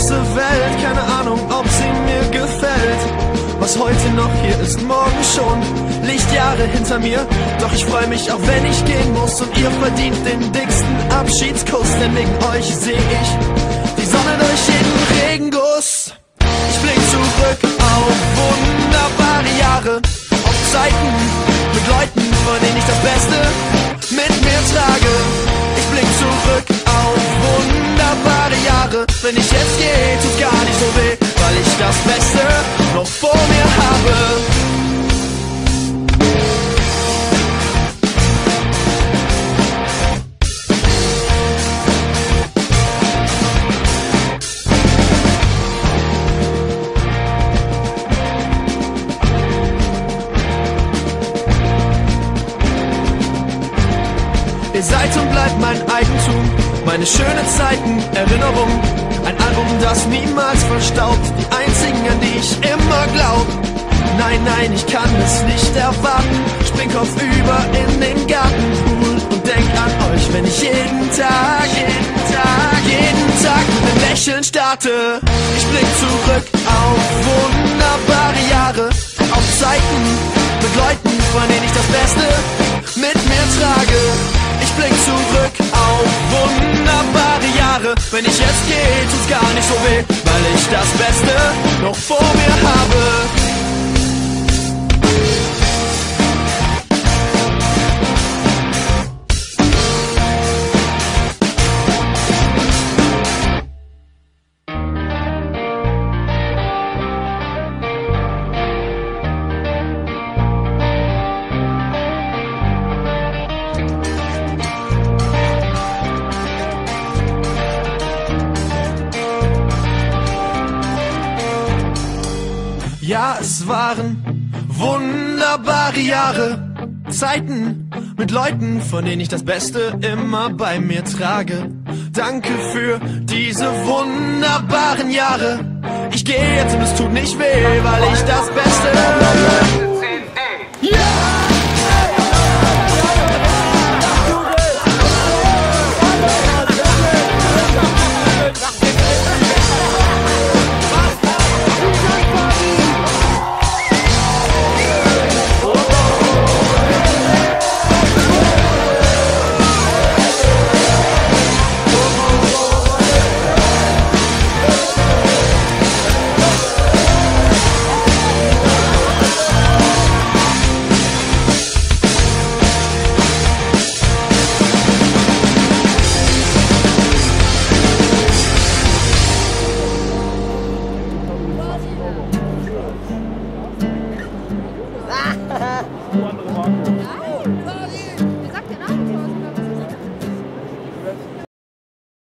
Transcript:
große Welt, keine Ahnung, ob sie mir gefällt. Was heute noch hier ist, morgen schon, Lichtjahre hinter mir. Doch ich freu mich, auch wenn ich gehen muss. Und ihr verdient den dicksten Abschiedskuss, denn wegen euch seh ich die Sonne durch jeden Regenguss. Ich blick zurück auf wunderbare Jahre, auf Zeiten mit Leuten, von denen ich das Beste mit mir trage. Ich blick zurück auf wunderbare Jahre. Wenn ich jetzt gehe, tut's gar nicht so weh, weil ich das Beste noch vor mir habe. Ihr seid und bleibt mein Eigentum, meine schönen Zeiten, Erinnerungen. Ein Album, das niemals verstaubt, die einzigen, an die ich immer glaub. Nein, nein, ich kann es nicht erwarten, spring kopfüber in den Gartenpool und denk an euch, wenn ich jeden Tag mit einem Lächeln starte. Ich blick zurück auf wunderbare Jahre, auf Zeiten mit Leuten, von denen ich das Beste mit mir trage. Ich blick zurück auf wunderbare Jahre. Wenn ich jetzt gehe, tut's gar nicht so weh, weil ich das Beste noch vor mir habe. Ja, es waren wunderbare Jahre, Zeiten mit Leuten, von denen ich das Beste immer bei mir trage. Danke für diese wunderbaren Jahre. Ich gehe jetzt und es tut nicht weh, weil ich das Beste